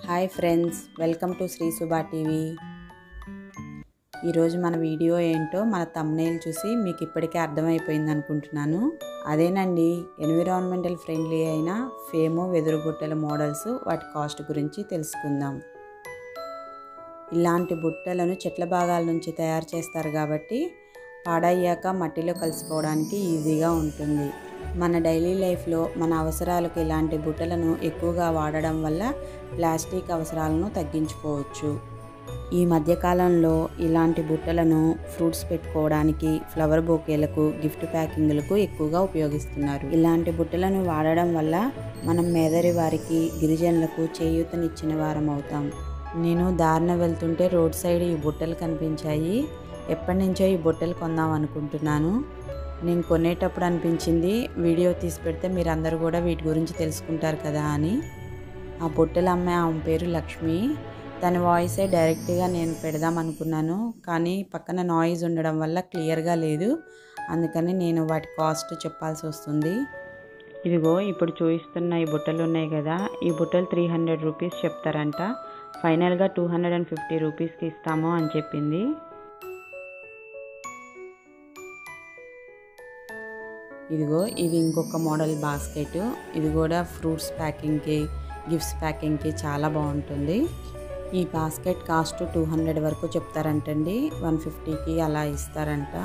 Hi friends, welcome to Sri Subha TV. ఈరోజు మన video ఏంటో మన థంబ్నెయిల్ చూసి మీకు ఇప్పటికే అర్థమైపోయింది అనుకుంటున్నాను. అదేనండి, ఎన్విరాన్మెంటల్ ఫ్రెండ్లీ అయిన ఫేమో వెదురు బుట్టల మోడల్స్, వాటి కాస్ట్ గురించి తెలుసుకుందాం. ఇలాంటి బుట్టలను చెట్ల భాగాల నుంచి తయారు చేస్తారు కాబట్టి పాడయ్యాక మట్టిలో కలిసిపోవడానికి ఈజీగా ఉంటుంది. మన డైలీ లైఫ్లో మన అవసరాలకు ఇలాంటి బుట్టలను ఎక్కువగా వాడడం వల్ల ప్లాస్టిక్ అవసరాలను తగ్గించుకోవచ్చు. ఈ మధ్యకాలంలో ఇలాంటి బుట్టలను ఫ్రూట్స్ పెట్టుకోవడానికి, ఫ్లవర్ బొకేలకు, గిఫ్ట్ ప్యాకింగ్లకు ఎక్కువగా ఉపయోగిస్తున్నారు. ఇలాంటి బుట్టలను వాడడం వల్ల మనం మేదరి వారికి, గిరిజనులకు చేయూతనిచ్చిన వారం అవుతాం. నేను దారిన వెళ్తుంటే రోడ్ సైడ్ ఈ బుట్టలు కనిపించాయి. ఎప్పటి నుంచో ఈ బుట్టలు కొందాం అనుకుంటున్నాను. నేను కొనేటప్పుడు అనిపించింది వీడియో తీసి పెడితే మీరు అందరూ కూడా వీటి గురించి తెలుసుకుంటారు కదా అని. ఆ బుట్టలు అమ్మే ఆమె పేరు లక్ష్మి. తన వాయిసే డైరెక్ట్గా నేను పెడదాం అనుకున్నాను, కానీ పక్కన నాయిస్ ఉండడం వల్ల క్లియర్గా లేదు. అందుకని నేను వాటి కాస్ట్ చెప్పాల్సి వస్తుంది. ఇదిగో ఇప్పుడు చూపిస్తున్న ఈ బుట్టలు ఉన్నాయి కదా, ఈ బుట్టలు 300 రూపీస్ చెప్తారంట. ఫైనల్గా 250 రూపీస్కి ఇస్తాము అని చెప్పింది. ఇదిగో ఇది ఇంకొక మోడల్ బాస్కెట్. ఇది కూడా ఫ్రూట్స్ ప్యాకింగ్కి, గిఫ్ట్స్ ప్యాకింగ్కి చాలా బాగుంటుంది. ఈ బాస్కెట్ కాస్ట్ 200 వరకు చెప్తారంటండి. 150కి అలా ఇస్తారంట.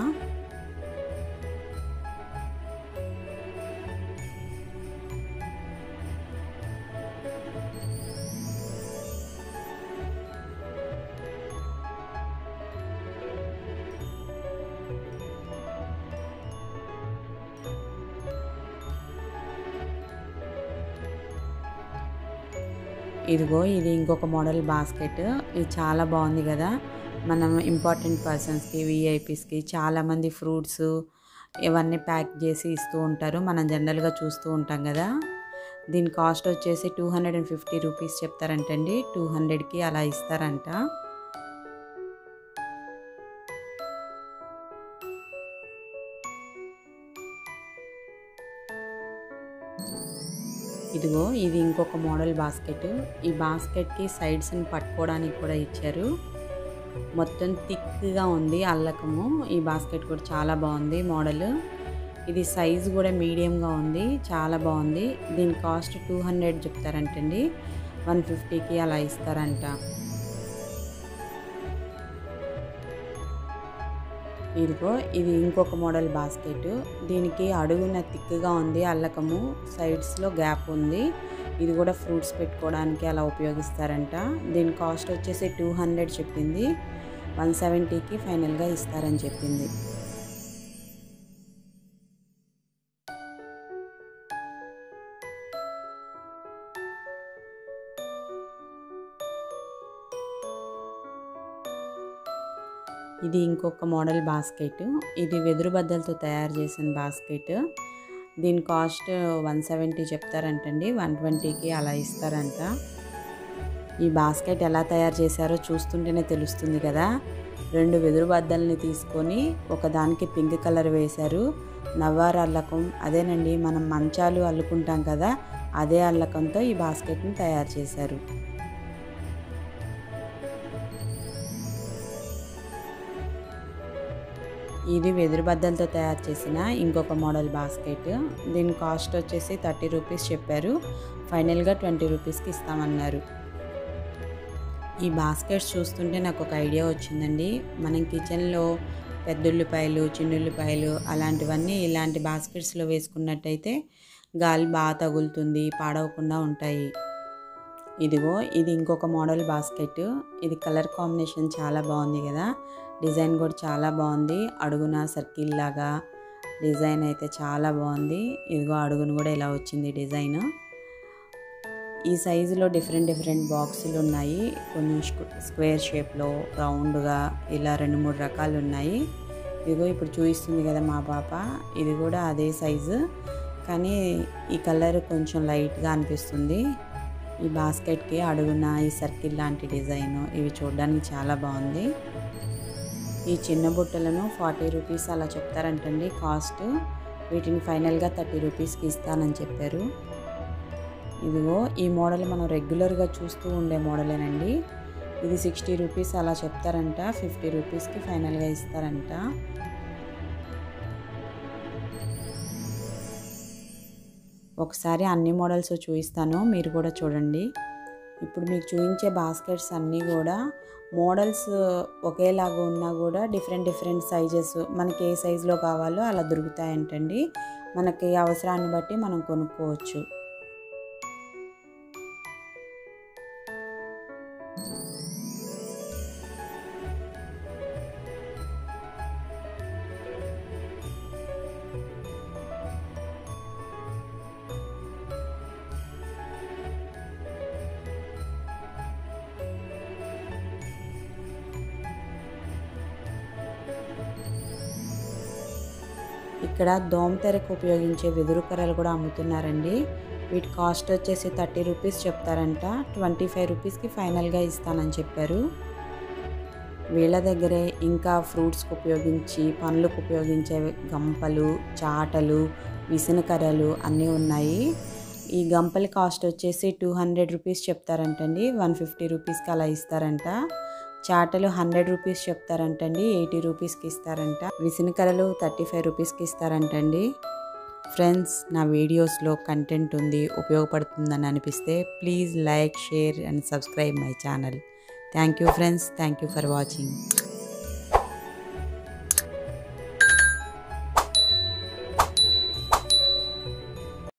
ఇదిగో ఇది ఇంకొక మోడల్ బాస్కెట్. ఇది చాలా బాగుంది కదా. మనం ఇంపార్టెంట్ పర్సన్స్కి, విఐపీస్కి చాలామంది ఫ్రూట్స్ ఇవన్నీ ప్యాక్ చేసి ఇస్తూ ఉంటారు. మనం జనరల్గా చూస్తూ ఉంటాం కదా. దీని కాస్ట్ వచ్చేసి 250 రూపీస్ చెప్తారంటండి. 200కి అలా ఇస్తారంట. ఇదిగో ఇది ఇంకొక మోడల్ బాస్కెట్. ఈ బాస్కెట్కి సైడ్స్ని పట్టుకోవడానికి కూడా ఇచ్చారు. మొత్తం థిక్గా ఉంది అల్లకము. ఈ బాస్కెట్ కూడా చాలా బాగుంది మోడల్. ఇది సైజు కూడా మీడియంగా ఉంది, చాలా బాగుంది. దీని కాస్ట్ 200 చెప్తారంటండి. 150కి అలా ఇస్తారంట. ఇదిగో ఇది ఇంకొక మోడల్ బాస్కెట్. దీనికి అడుగున థిక్గా ఉంది అల్లకము, సైడ్స్లో గ్యాప్ ఉంది. ఇది కూడా ఫ్రూట్స్ పెట్టుకోవడానికి అలా ఉపయోగిస్తారంట. దీని కాస్ట్ వచ్చేసి 200 చెప్పింది. 170కి ఫైనల్గా ఇస్తారని చెప్పింది. ఇది ఇంకొక మోడల్ బాస్కెట్. ఇది వెదురు బద్దలతో తయారు చేసిన బాస్కెట్. దీని కాస్ట్ 170 చెప్తారంటండి. 120కి అలా ఇస్తారంట. ఈ బాస్కెట్ ఎలా తయారు చేశారో చూస్తుంటేనే తెలుస్తుంది కదా. 2 వెదురు బద్దల్ని తీసుకొని ఒకదానికి పింక్ కలర్ వేశారు. నవ్వారు అల్లకం, అదేనండి మనం మంచాలు అల్లుకుంటాం కదా, అదే అల్లకంతో ఈ బాస్కెట్ని తయారు చేశారు. ఇది వెదురు బద్దలతో తయారు చేసిన ఇంకొక మోడల్ బాస్కెట్. దీని కాస్ట్ వచ్చేసి 30 రూపీస్ చెప్పారు. ఫైనల్గా 20 రూపీస్కి ఇస్తామన్నారు. ఈ బాస్కెట్స్ చూస్తుంటే నాకు ఒక ఐడియా వచ్చిందండి. మనం కిచెన్లో పెద్దుల్లిపాయలు, చిన్నుల్లిపాయలు అలాంటివన్నీ ఇలాంటి బాస్కెట్స్లో వేసుకున్నట్టయితే గాలి బాగా తగులుతుంది, పాడవకుండా ఉంటాయి. ఇదిగో ఇది ఇంకొక మోడల్ బాస్కెట్. ఇది కలర్ కాంబినేషన్ చాలా బాగుంది కదా. డిజైన్ కూడా చాలా బాగుంది. అడుగున సర్కిల్ లాగా డిజైన్ అయితే చాలా బాగుంది. ఇదిగో అడుగును కూడా ఇలా వచ్చింది డిజైన్. ఈ సైజులో డిఫరెంట్ బాక్సులు ఉన్నాయి. కొన్ని స్క్వేర్ షేప్లో, రౌండ్గా ఇలా 2-3 రకాలు ఉన్నాయి. ఇదిగో ఇప్పుడు చూపిస్తుంది కదా మా పాప, ఇది కూడా అదే సైజు, కానీ ఈ కలర్ కొంచెం లైట్గా అనిపిస్తుంది. ఈ బాస్కెట్కి అడుగున ఈ సర్కిల్ లాంటి డిజైన్, ఇవి చూడడానికి చాలా బాగుంది. ఈ చిన్న బుట్టలను 40 రూపీస్ అలా చెప్తారంటండి కాస్ట్. వీటిని ఫైనల్గా 30 రూపీస్కి ఇస్తానని చెప్పారు. ఇదిగో ఈ మోడల్ మనం రెగ్యులర్గా చూస్తూ ఉండే మోడలేనండి. ఇది 60 రూపీస్ అలా చెప్తారంట, 50 రూపీస్కి ఫైనల్గా ఇస్తారంట. ఒకసారి అన్ని మోడల్స్ చూపిస్తాను, మీరు కూడా చూడండి. ఇప్పుడు మీకు చూపించే బాస్కెట్స్ అన్నీ కూడా మోడల్స్ ఒకేలాగా ఉన్నా కూడా డిఫరెంట్ సైజెస్ మనకి ఏ సైజులో కావాలో అలా దొరుకుతాయంటండి. మనకి అవసరాన్ని బట్టి మనం కొనుక్కోవచ్చు. ఇక్కడ దోమతెరకు ఉపయోగించే వెదురు కర్రలు కూడా అమ్ముతున్నారండి. వీటి కాస్ట్ వచ్చేసి 30 రూపీస్ చెప్తారంట, 25 రూపీస్కి ఫైనల్గా ఇస్తానని చెప్పారు. వీళ్ళ దగ్గరే ఇంకా ఫ్రూట్స్కి ఉపయోగించి పండ్లకు ఉపయోగించే గంపలు, చాటలు, విసనకర్రలు అన్నీ ఉన్నాయి. ఈ గంపల కాస్ట్ వచ్చేసి 200 రూపీస్ చెప్తారంటండి, 150 రూపీస్కి అలా ఇస్తారంట. చాటలు 100 రూపీస్ చెప్తారంటండి, 80 రూపీస్కి ఇస్తారంట. విసనకర్రలు 35 రూపీస్కి ఇస్తారంటండి. ఫ్రెండ్స్, నా వీడియోస్లో కంటెంట్ ఉంది, ఉపయోగపడుతుందని అనిపిస్తే please like, share and subscribe my channel. Thank you friends, thank you for watching.